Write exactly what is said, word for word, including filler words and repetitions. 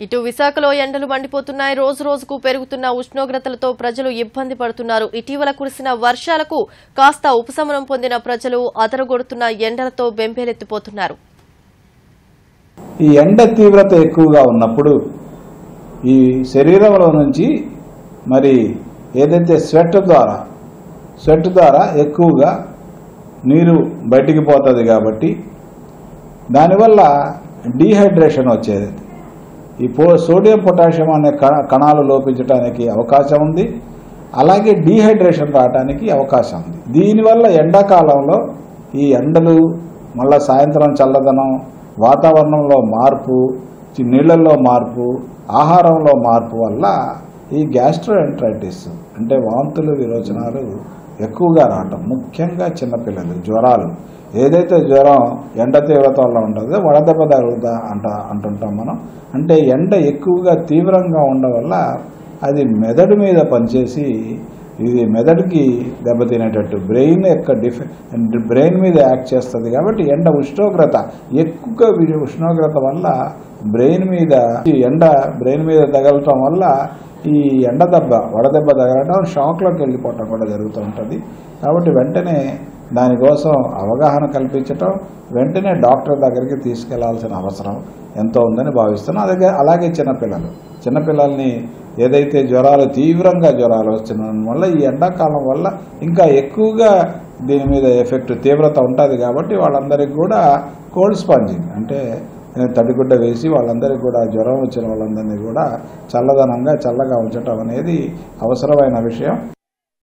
ఇటు విశాఖలో ఎండలు మండిపోతున్నాయి. రోజు రోజుకు పెరుగుతున్న ఉష్ణోగ్రతలతో ప్రజలు ఇబ్బంది పడుతున్నారు. ఇటీవల కురిసిన వర్షాలకు కాస్త ఉపశమనం పొందిన ప్రజలు అదరగొడుతున్న ఎండలతో బెంబేలెత్తిపోతున్నారు. ఈ ఎండ తీవ్రత ఎక్కువగా ఉన్నప్పుడు ఈ శరీరంలో నుంచి మరి ఏదైతే స్వెట్ ద్వారా స్వెట్ ద్వారా ఎక్కువగా నీరు బయటికి పోతుంది కాబట్టి దానివల్ల డీహైడ్రేషన్ వచ్చేది. ఈ పో సోడియం పొటాషియం అనే కణాలు లోపించడానికి అవకాశం ఉంది. అలాగే డీహైడ్రేషన్ రావడానికి అవకాశం ఉంది. దీనివల్ల ఎండాకాలంలో ఈ ఎండలు, మళ్ళా సాయంత్రం చల్లదనం, వాతావరణంలో మార్పు, నీళ్లలో మార్పు, ఆహారంలో మార్పు వల్ల ఈ గ్యాస్ట్రోఎంటరైటిస్ అంటే వాంతులు, విరోచనాలు ఎక్కువగా రావటం, ముఖ్యంగా చిన్నపిల్లలు జ్వరాలు. ఏదైతే జ్వరం ఎండ తీవ్రత వల్ల ఉంటుందో వడదెబ్బ తగులుతా అంట అంటుంటాం మనం. అంటే ఎండ ఎక్కువగా తీవ్రంగా ఉండడం వల్ల అది మెదడు మీద పనిచేసి ఇది మెదడుకి దెబ్బతినేటట్టు బ్రెయిన్ యొక్క డిఫె బ్రెయిన్ మీద యాక్ట్ చేస్తుంది. కాబట్టి ఎండ ఉష్ణోగ్రత ఎక్కువగా ఉష్ణోగ్రత వల్ల బ్రెయిన్ మీద ఎండ బ్రెయిన్ మీద తగలటం వల్ల ఈ ఎండ దెబ్బ వడదెబ్బ తగలటం, షాక్లోకి వెళ్ళిపోవటం కూడా జరుగుతూ ఉంటుంది. కాబట్టి వెంటనే దానికోసం అవగాహన కల్పించటం, వెంటనే డాక్టర్ దగ్గరికి తీసుకెళ్లాల్సిన అవసరం ఎంతో ఉందని భావిస్తున్నాం. అలాగే అలాగే చిన్నపిల్లలు చిన్నపిల్లల్ని ఏదైతే జ్వరాలు తీవ్రంగా జ్వరాలు వస్తున్న వల్ల ఈ ఎండాకాలం వల్ల ఇంకా ఎక్కువగా దీని మీద ఎఫెక్ట్ తీవ్రత ఉంటుంది. కాబట్టి వాళ్ళందరికీ కూడా కోల్డ్ స్పాంజింగ్ అంటే తడిగుడ్డ వేసి వాళ్ళందరికీ కూడా జ్వరం వచ్చిన వాళ్ళందరినీ కూడా చల్లదనంగా చల్లగా ఉంచటం అనేది అవసరమైన విషయం.